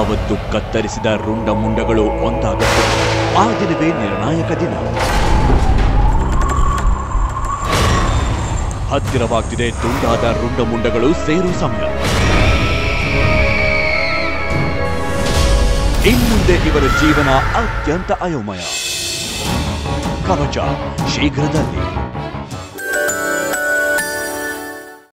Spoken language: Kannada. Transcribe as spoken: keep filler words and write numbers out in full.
ಯಾವತ್ತು ಕತ್ತರಿಸಿದ ರುಂಡ ಮುಂಡಗಳು ಒಂದಾಗುತ್ತವೆ ಆ ದಿನವೇ ನಿರ್ಣಾಯಕ ದಿನ. ಹತ್ತಿರವಾಗ್ತಿದೆ ತುಂಡಾದ ರುಂಡ ಮುಂಡಗಳು ಸೇರೋ ಸಮಯ. ಇನ್ಮುಂದೆ ಇವರ ಜೀವನ ಅತ್ಯಂತ ಅಯೋಮಯ. ಕವಚ ಶೀಘ್ರದಲ್ಲಿ.